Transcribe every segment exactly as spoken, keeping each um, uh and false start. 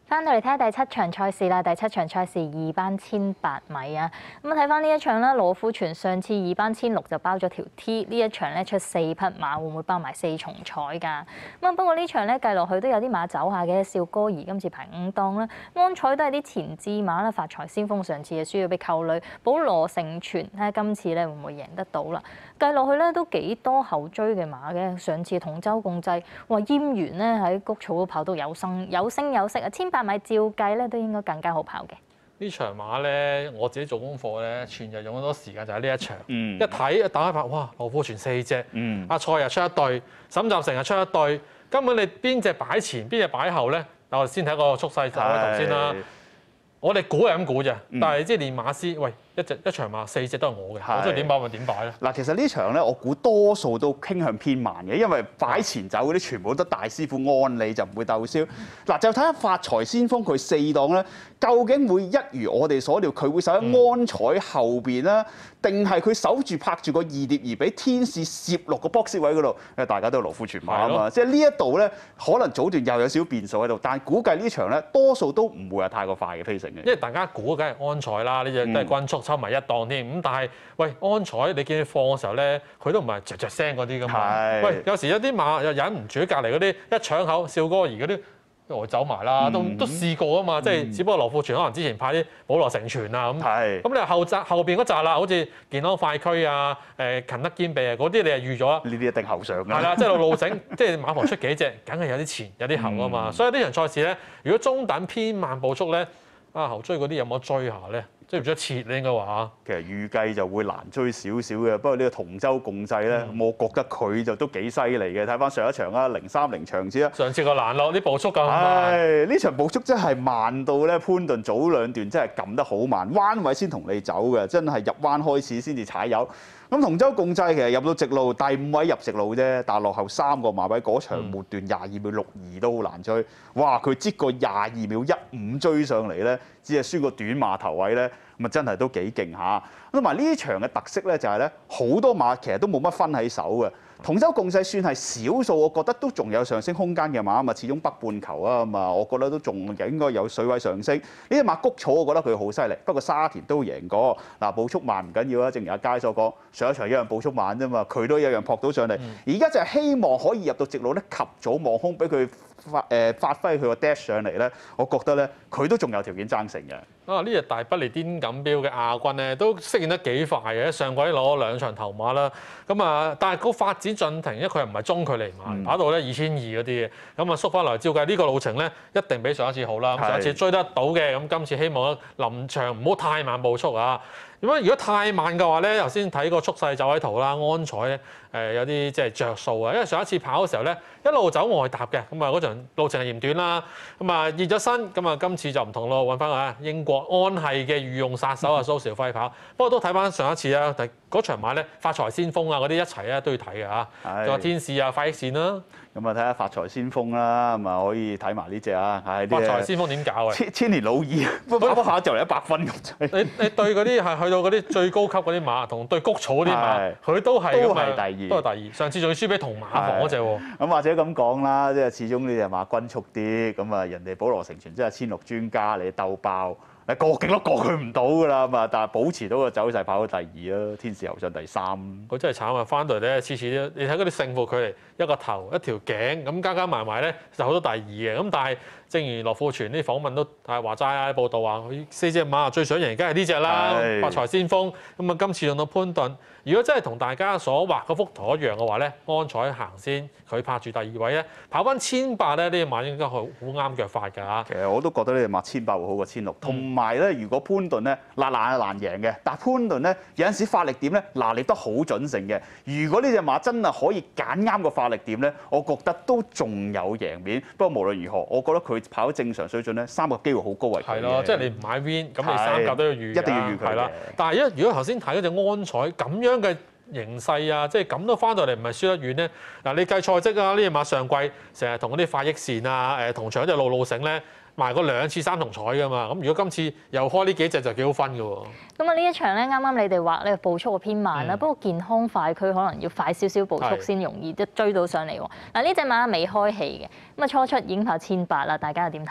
翻到嚟睇下第七場賽事啦，第七場賽事二班千八米啊，咁啊睇翻呢一場啦，羅富全上次二班千六就包咗條 T， 呢一場咧出四匹馬，會唔會包埋四重彩㗎？咁啊不過呢場咧計落去都有啲馬走下嘅，少歌兒今次排五檔啦，安彩都係啲前置馬啦，發財先鋒上次就輸咗俾扣女，保羅成全睇下今次咧會唔會贏得到啦？計落去咧都幾多後追嘅馬嘅，上次同舟共濟，話閹完咧喺谷草都跑到有聲有聲有色啊，千八米照計咧都應該更加好跑嘅。 呢場馬咧，我自己做功課咧，全日用咗多時間就係呢一場。 嗯、 一睇一打開拍，哇！羅富全四隻， 嗯、 阿蔡又出一對，沈集成又出一對，根本你邊隻擺前，邊隻擺後咧？嗱，我哋先睇個速勢走位圖先啦。我哋估係咁估啫，但係即係練馬師，喂，一隻一場馬四隻都係我嘅，我中意點擺咪點擺咧。 嗱，其實呢場咧，我估多數都傾向偏慢嘅，因為擺前走嗰啲全部都大師傅安利就唔會鬥燒。嗱，就睇下發財先鋒佢四檔咧，究竟會一如我哋所料，佢會守喺安彩後邊啦，定係佢守住拍住個二疊而俾天使攝落個 box 位嗰度？因為大家都係羅富全馬啊嘛，即係呢一度咧，可能早段又有少少變數喺度，但係估計呢場咧多數都唔會係太過快嘅飛成。 因為大家估梗係安彩啦，呢隻都係均速抽埋一檔添。咁但係喂安彩，你見佢放嘅時候咧，佢都唔係嚼嚼聲嗰啲㗎嘛。喂，有時有啲馬又忍唔住隔離嗰啲一搶口笑歌兒嗰啲，我走埋啦，都都試過啊嘛。即係只不過羅富全可能之前派啲保羅成全啊咁。係。咁你話後扎後邊嗰扎啦，好似健康快驅啊、誒勤得兼備啊嗰啲，你係預咗啦。 呢啲一定後上㗎。係啦，即係路路整，即係馬房出幾隻，梗係有啲前有啲後啊嘛。所以呢場賽事咧，如果中等偏慢步速咧。啊，後追嗰啲有冇追下咧？追唔追得切咧？應該話嚇。 其實預計就會難追少少嘅，不過呢個同舟共濟咧，嗯、我覺得佢就都幾犀利嘅。睇翻上一場啊，零三零場次啊。 上次個難落啲步速咁慢。 係呢場步速真係慢到咧，潘頓早兩段真係撳得好慢，彎位先同你走嘅，真係入彎開始先至踩油。咁同舟共濟其實入到直路第五位入直路啫，但係落後三個馬位嗰場末段廿二秒六二都好難追。哇！佢擠個廿二秒一五追上嚟咧，只係輸個短馬頭位咧，咁啊真係都幾勁下。同埋呢場嘅特色咧就係咧，好多馬其實都冇乜分喺手嘅。同舟共濟算係少數，我覺得都仲有上升空間嘅馬啊嘛，始終北半球啊嘛，我覺得都仲應該有水位上升。呢隻馬谷草，我覺得佢好犀利，不過沙田都贏過。嗱，步速慢唔緊要啦，正如阿佳所講，上一場一樣步速慢啫嘛，佢都一樣撲到上嚟。而家、嗯、就係希望可以入到直路咧，及早望空，俾佢發誒、呃、發揮佢個 dash 上嚟咧，我覺得咧佢都仲有條件爭勝嘅。 啊！呢隻大不列顛錦標嘅亞軍咧，都適應得幾快嘅。上季攞咗兩場頭馬啦，咁啊，但係個發展進程，因為佢又唔係中距離馬，嗯、跑到咧二千二嗰啲嘅，咁啊縮翻嚟照計呢個路程咧，一定比上一次好啦。上一次追得到嘅，咁今次希望臨場唔好太慢步速啊。咁啊，如果太慢嘅話咧，頭先睇個速勢走位圖啦，安彩咧誒有啲即係着數啊，因為上一次跑嘅時候咧一路走外踏嘅，咁啊嗰場路程係嫌短啦，咁啊熱咗身，咁啊今次就唔同咯，揾翻啊英國安系嘅御用殺手啊蘇兆輝跑，不過都睇翻上一次啊，但嗰場馬咧發財先鋒啊嗰啲一齊啊都要睇嘅嚇，仲有天使啊快益線啦。 咁啊睇下發財先鋒啦，咁啊可以睇埋呢隻啊，係發財先鋒點搞啊？ 千千年老二，跑下就嚟一百分咁滯。 你你對嗰啲係去到嗰啲最高級嗰啲馬，同對谷草嗰啲馬，佢都係都係第二， 都係第二。上次仲要輸俾同馬房嗰隻喎。 咁或者咁講啦，即係始終呢隻馬均速啲，咁啊人哋保羅成全真係千六專家，你鬥爆。誒過境都過佢唔到㗎啦嘛，但係保持到個走勢跑到第二啦，天使後上第三。 佢真係慘啊！翻到嚟咧，次次都你睇嗰啲勝負距離，一個頭一條頸咁加加埋埋咧，就好多第二嘅。咁但係正如羅富全啲訪問都係話齋啊，報道話佢四隻馬最想贏，梗係呢隻啦，發財先鋒。咁啊，今次用到潘頓。如果真係同大家所畫嗰幅圖一樣嘅話咧，安彩行先，佢拍住第二位咧，跑翻千八咧，呢隻馬應該好好啱腳法㗎嚇。 其實我都覺得呢隻馬千八會好過千六，同埋咧，如果潘頓咧嗱難係難贏嘅，但係潘頓咧有陣時發力點咧拿捏得好準成嘅。如果呢隻馬真係可以揀啱個發力點咧，我覺得都仲有贏面。不過無論如何，我覺得佢跑正常水準咧，三個機會好高為佢嘅。係咯， 即係你唔買 win，咁你三甲都要預， 一定要預佢嘅。 但係一如果頭先睇嗰隻安彩咁樣嘅形勢啊，即係咁都翻到嚟唔係輸得遠咧。嗱，你計賽績啊，呢隻馬上季成日同嗰啲快益線啊，誒同場隻路路醒咧賣過兩次三重彩㗎嘛。咁如果今次又開呢幾隻就幾好分㗎喎。咁啊呢一場咧，啱啱你哋話咧步速偏慢啦，嗯、不過健康快區可能要快少少步速先容易即追到上嚟喎。嗱呢隻馬未開氣嘅，咁啊初出已經跑千八啦，大家又點睇咧？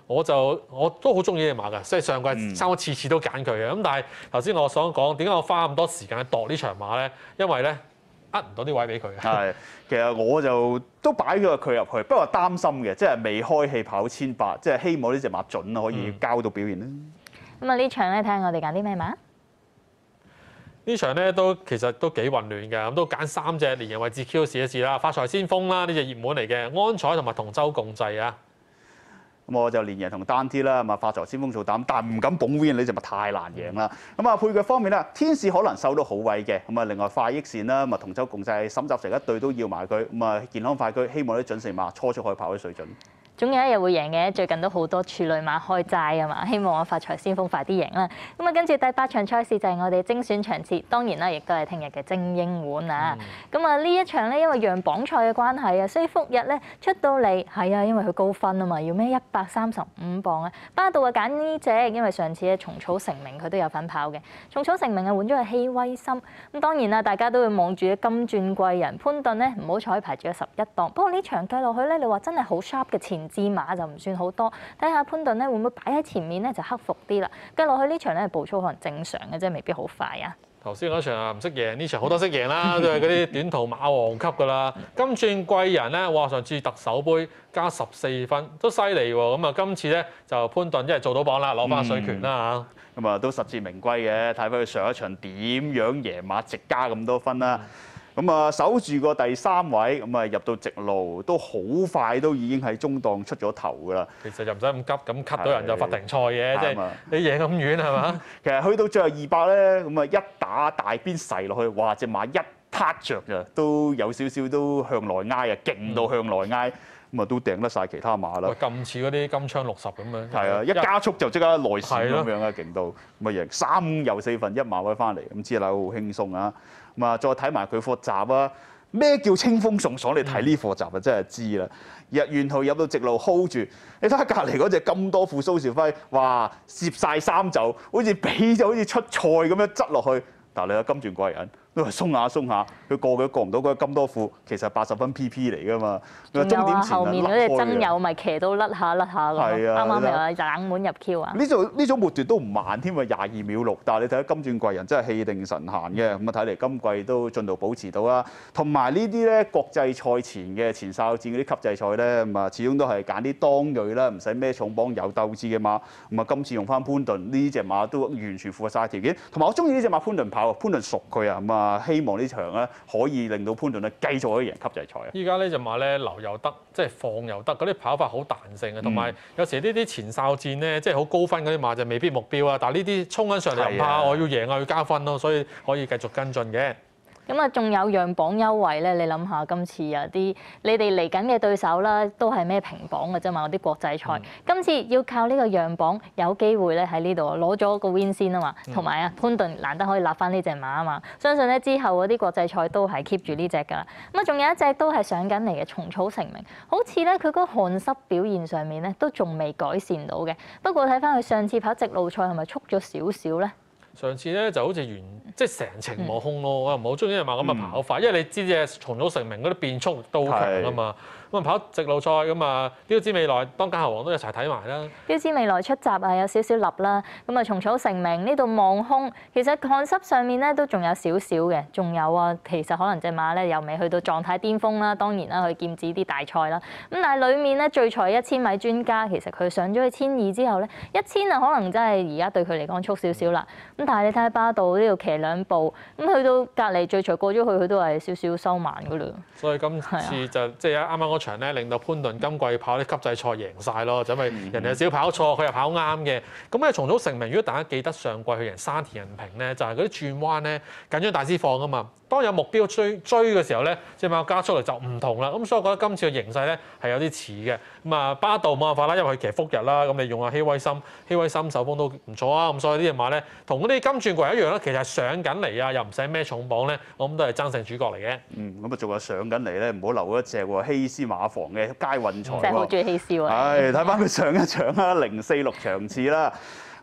我就我都好中意呢隻馬㗎，即係上季差唔多次次都揀佢嘅。咁但係頭先我想講點解我花咁多時間去度呢場馬咧？因為咧呃唔到啲位俾佢。 係，其實我就都擺咗佢入去，不過擔心嘅，即係未開氣跑千八，即係希望呢隻馬準可以交到表現啦。 咁啊呢場咧睇下我哋揀啲咩馬？ 呢場咧都其實都幾混亂嘅，咁都揀三隻連贏位置 Q 試一試啦。發財先鋒啦，呢隻熱門嚟嘅，安彩同埋同舟共濟啊。 咁我就連贏同單 T 啦，咁啊發財先鋒做膽，但係唔敢捧 win 呢隻咪太難贏啦。咁啊配腳方面啦，天使可能收到好位嘅，咁啊另外快益線啦，咁啊同舟共濟、沈集成一隊都要埋佢，咁啊健康快車希望啲準成馬初速可以跑啲水準。 總有一日會贏嘅，最近都好多處女馬開齋啊嘛，希望我發財先鋒快啲贏啦。咁啊，跟住第八場賽事就係我哋精選場次，當然啦，亦都係聽日嘅精英碗啊。咁啊、嗯，呢一場咧，因為讓磅賽嘅關係啊，所以復日咧出到嚟係啊，因為佢高分啊嘛，要孭一百三十五磅啊。巴道啊揀呢隻，因為上次咧蟲草成名佢都有份跑嘅，蟲草成名啊換咗係希威森。咁當然啦，大家都會望住金鑽貴人潘頓咧，唔好彩排住咗十一檔。不過呢場計落去咧，你話真係好 sharp 嘅前置馬就唔算好多，睇下潘頓咧會唔會擺喺前面咧就克服啲啦。跟落去呢場咧步速可能正常嘅啫，未必好快啊。 頭先嗰場啊唔識贏，呢場好多識贏啦，都係嗰啲短途馬王級㗎啦。金鑽貴人咧，哇上次特首杯加十四分都犀利喎。咁啊今次咧就潘頓一係做到磅啦，攞翻水權啦嚇。 咁啊、嗯、都實至名歸嘅，睇翻佢上一場點樣贏馬，直加咁多分啦。咁啊，守住個第三位，咁啊入到直路都好快，都已經喺中檔出咗頭㗎啦。 其實就唔使咁急，咁吸到人就罰停賽嘅，即係吧你贏咁遠係嘛？ 其實去到最後二百咧，咁啊一打大邊勢落去，哇！隻馬一撻着㗎，都有少少都向內挨啊，勁到向內挨，咁啊都掟得晒其他馬啦。 咁似嗰啲金槍六十咁樣。 係啊，一加速就即刻內閃咁樣啊，勁到咁啊贏三又四分一馬位翻嚟，咁知啦，好輕鬆啊！咁啊，再睇埋佢課閘啊！咩叫清風送爽？你睇呢課閘啊，真係知啦！日沿途入到直路 hold 住，你睇下隔離嗰隻金多富蘇兆輝，哇，攝晒三袖，好似俾就好似出賽咁樣執落去。但係你睇金鑽貴人都係鬆下鬆下，佢過佢過唔到嗰個金多富，其實八十分 P P 嚟㗎嘛。 仲有啊，後面嗰隻增友咪騎到甩下甩下咁，啱啱又係冷門入 Q 啊！ 呢種呢種末段都唔慢添啊，廿二秒六。但係你睇下金鑽貴人真係氣定神閒嘅，咁啊睇嚟今季都進度保持到啦。同埋呢啲咧國際賽前嘅前哨戰嗰啲級際賽咧，咁啊始終都係揀啲當鋭啦，唔使孭重磅有鬥志嘅馬。咁啊今次用翻潘頓呢隻馬都完全符合晒條件。同埋我中意呢隻馬潘頓跑，潘頓熟佢啊，咁啊希望呢場咧可以令到潘頓咧繼續可以贏級際賽啊！ 依家呢隻馬咧留又得，即係放又得，嗰啲跑法好彈性嘅，同埋有，有時呢啲前哨戰咧，即係好高分嗰啲馬就未必目標啊。但係呢啲衝緊上嚟唔怕，我要贏啊，要加分咯，所以可以繼續跟進嘅。 咁啊，仲有讓磅優惠咧？你諗下，今次有啲你哋嚟緊嘅對手啦，都係咩平磅嘅啫嘛？嗰啲國際賽，嗯、今次要靠呢個讓磅，有機會咧喺呢度攞咗個 win 先啊嘛。同埋啊，潘頓難得可以立翻呢隻馬啊嘛，相信咧之後嗰啲國際賽都係 keep 住呢隻㗎啦。咁啊，仲有一隻都係上緊嚟嘅蟲草成名，好似咧佢嗰個汗濕表現上面咧都仲未改善到嘅。不過睇翻佢上次跑直路賽係咪速咗少少咧？ 上次咧就好似完即係成程冇空咯，我又唔係好中意隻馬咁嘅跑法，因為你知隻蟲草成名嗰啲變速都好強啊嘛。咁啊跑直路賽咁啊，標誌未來當家猴王都一齊睇埋啦。標誌未來出閘啊，有少少立啦。咁啊，蟲草成名呢度望空，其實汗濕上面咧都仲有少少嘅。仲有啊，其實可能隻馬咧又未去到狀態巔峰啦。當然啦，去劍指啲大賽啦。咁但係裡面咧最才一千米專家，其實佢上咗去千二之後咧，一千啊可能真係而家對佢嚟講速少少啦。咁但係你睇下巴道呢度騎兩步，咁去到隔離最才過咗去，佢都係少少收慢噶啦。 所以今次就即係啱啱嗰場咧，令到潘頓今季跑啲級際賽贏晒咯，就因為人哋少跑錯，佢又跑啱嘅。咁咧從早成名，如果大家記得上季佢贏沙田人平咧，就係嗰啲轉彎咧緊張大師放啊嘛。當有目標追追嘅時候咧，隻馬加速力就唔同啦。咁所以我覺得今次嘅形勢咧係有啲似嘅。咁啊巴道冇辦法啦，因為佢騎復日啦。咁你用阿希威森，希威森手風都唔錯啊。咁所以呢隻馬咧同嗰啲金鑽貴人一樣啦，其實係上緊嚟啊，又唔使孭重磅咧，我諗都係爭勝主角嚟嘅。 嗯，咁啊仲有上緊嚟咧，唔好留一隻喎，希斯馬房嘅佳運財喎。 真係好中意希斯喎。 係睇翻佢上一場啦，零四六場次啦。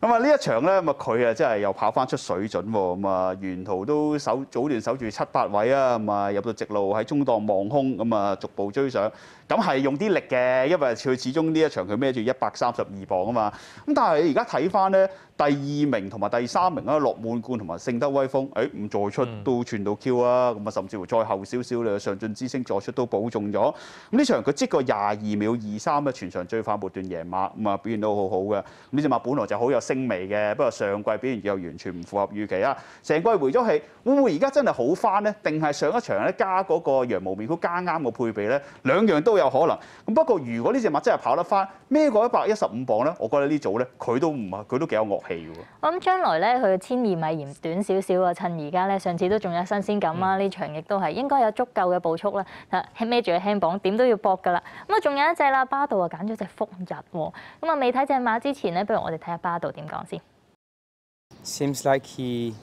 咁啊呢一場咧，咁啊佢啊真係又跑翻出水準喎。咁啊沿途都守早段守住七八位啊，咁啊入到直路喺中檔望空，咁啊逐步追上。咁係用啲力嘅，因為佢始終呢一場佢孭住一百三十二磅啊嘛。咁但係你而家睇翻咧，第二名同埋第三名啊，樂滿貫同埋勝得威風，誒唔再出都串到 Q 啊。咁啊甚至乎再後少少咧，上進之星再出都保中咗。咁呢場佢積個廿二秒二三咧，全場最快末段贏馬，咁啊表現都好好嘅。咁呢隻馬本來就好有星味嘅，不過上季表現又完全唔符合預期啊。成季回咗氣，會唔會而家真係好翻呢？定係上一場咧加嗰個羊毛面箍加啱個配備咧，兩樣都有可能。咁不過如果呢隻馬真係跑得翻，孭過一百一十五磅咧，我覺得呢組咧佢都唔係佢都幾有樂氣嘅喎。 我諗將來咧佢嘅千二米嫌短少少啊，趁而家咧上次都仲有新鮮感啦，呢、嗯、場亦都係應該有足夠嘅步速啦。嗱，孭住個輕磅點都要搏㗎啦。咁啊仲有一隻啦，巴道啊揀咗隻福日喎。咁啊未睇隻馬之前咧，不如我哋睇下巴道點講先。 Seems like he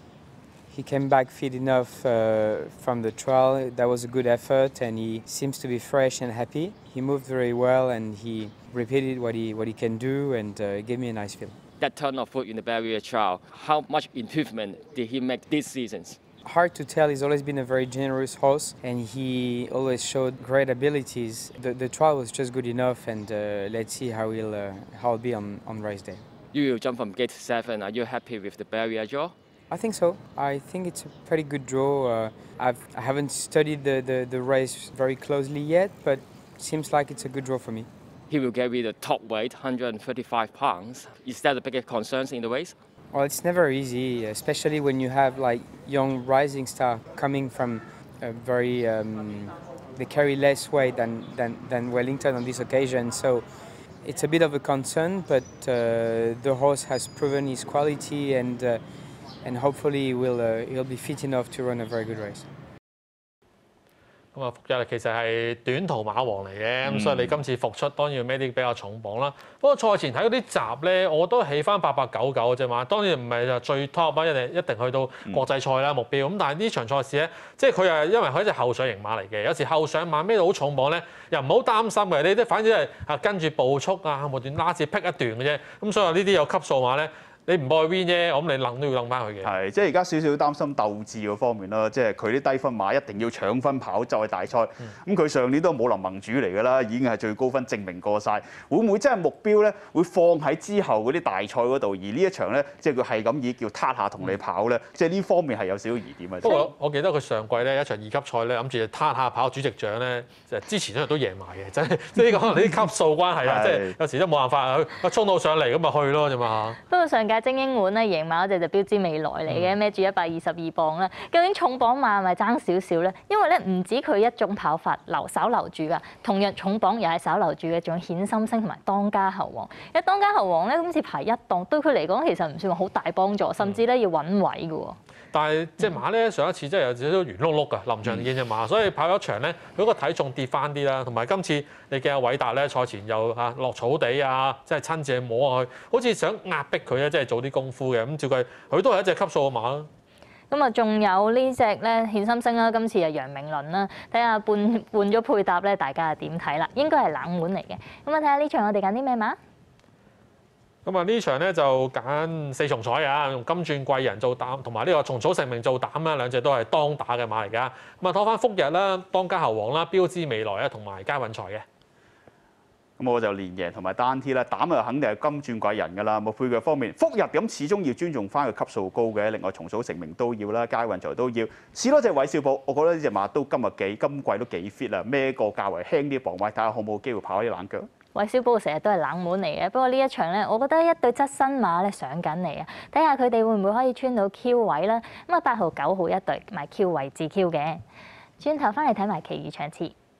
he came back fit enough uh, from the trial. That was a good effort, and he seems to be fresh and happy. He moved very well, and he repeated what he what he can do, and uh, gave me a nice feel. That ton of foot in the barrier trial, how much improvement did he make this season? Hard to tell. He's always been a very generous horse, and he always showed great abilities. The, the trial was just good enough, and uh, let's see how he'll uh, how he'll be on, on race day. You will jump from gate seven. Are you happy with the barrier draw? I think so. I think it's a pretty good draw. Uh, I've, I haven't studied the, the, the race very closely yet, but it seems like it's a good draw for me. He will carry the top weight, one hundred thirty-five pounds. Is that the biggest concern in the race? Well, it's never easy, especially when you have like young rising star coming from a very, um, they carry less weight than, than, than Wellington on this occasion. So it's a bit of a concern, but uh, the horse has proven his quality, and uh, and hopefully he will uh, he'll be fit enough to run a very good race. 咁啊，福日其實係短途馬王嚟嘅，咁、嗯、所以你今次復出當然要孭啲比較重磅啦。不過賽前睇嗰啲集咧，我都起翻八八九九嘅啫嘛。當然唔係就最 top 啊，一定一定去到國際賽啦目標。咁但係呢場賽事咧，即係佢係因為佢係隻後上型馬嚟嘅，有時後上馬孭到好重磅咧，又唔好擔心嘅。你啲反正係啊跟住步速啊，無段拉字劈一段嘅啫。咁所以呢啲有級數馬咧。你唔愛 win 啫，我諗你諗都要諗翻佢嘅。係， 即係而家少少擔心鬥志嗰方面啦，即係佢啲低分馬一定要搶分跑就係大賽。咁佢、嗯、上年都係武林盟主嚟㗎啦，已經係最高分證明過晒。會唔會真係目標咧會放喺之後嗰啲大賽嗰度？而呢一場咧，即係佢係咁以叫撻下同你跑咧，嗯、即係呢方面係有少少疑點啊。不過我記得佢上季咧一場二級賽咧，諗住撻下跑主席獎咧，就之前嗰場都贏埋嘅，真係即係呢個可能啲級數關係啊，即係有時都冇辦法啊，衝到上嚟咁咪去咯啫嘛。 不過上屆精英碗咧。贏馬嗰隻就標誌未來嚟嘅，孭住一百二十二磅啦。究竟重磅馬係咪爭少少咧？因為咧唔止佢一種跑法留手留住㗎，同樣重磅又係手留住嘅，仲有顯心星同埋當家猴王。因為當家猴王咧今次排一檔，對佢嚟講其實唔算話好大幫助，甚至咧要揾位嘅喎。 但係隻馬咧上一次真係有少少圓碌碌㗎，臨場見隻馬，所以跑咗場咧佢個體重跌翻啲啦，同埋今次你見阿偉達咧賽前又嚇落草地啊，即係親自摸下佢，好似想壓迫佢咧，即係做啲功夫嘅。咁照計佢都係一隻級數嘅馬啦。 咁啊，仲有呢隻咧顯心星啦，今次係楊明倫啦，睇下換換咗配搭咧，大家係點睇啦？應該係冷門嚟嘅。咁啊，睇下呢場我哋揀啲咩馬？ 咁啊呢場咧就揀四重彩啊，用金鑽貴人做膽，同埋呢個蟲草成名做膽啦，兩隻都係當打嘅馬嚟㗎。咁啊拖翻福日啦、當家猴王啦、標誌未來啊，同埋佳運財嘅。 咁我就連贏同埋單 T 啦，膽啊肯定係金鑽貴人㗎啦。冇配腳方面，福日咁始終要尊重翻個級數高嘅，另外蟲草成名都要啦，佳運財都要。試多隻韋少寶，我覺得呢隻馬都今日幾今季都幾 fit 啦，孭個較為輕啲磅位，睇下可唔可以機會跑啲冷腳。 韋小寶成日都係冷門嚟嘅，不過呢一場咧，我覺得一對側身馬咧上緊嚟啊！睇下佢哋會唔會可以穿到 Q 位啦。咁啊，八號、九號一對埋 Q 位至 Q 嘅。轉頭翻嚟睇埋其餘場次。